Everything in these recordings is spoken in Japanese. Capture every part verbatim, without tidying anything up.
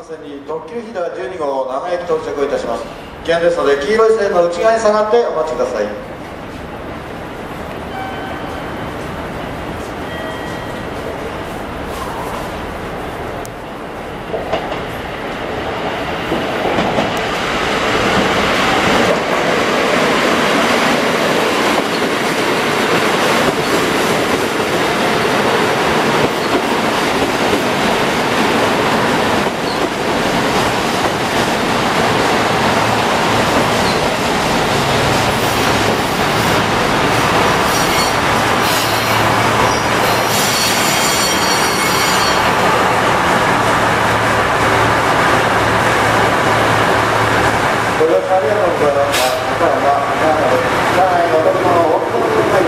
線に特急ひだじゅうに号長駅到着いたします。危険ですので黄色い線の内側に下がってお待ちください。ありがとうございます。まあまあ、車内の乗り物をお送りください。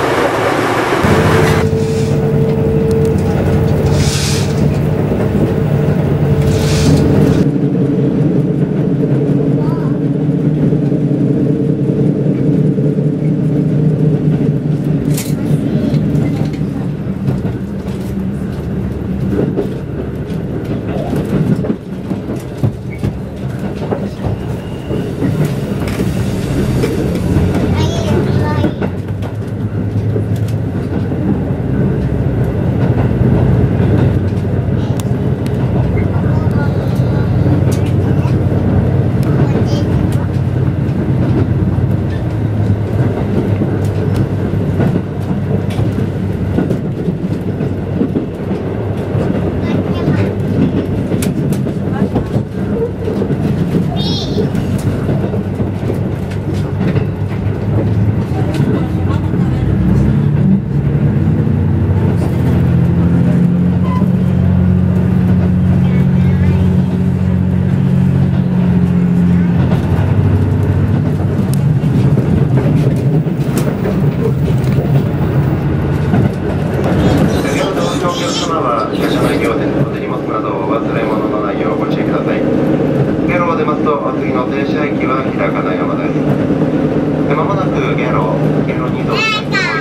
次の停車駅は日高の山です。まもなくゲロ、ゲロに到着します。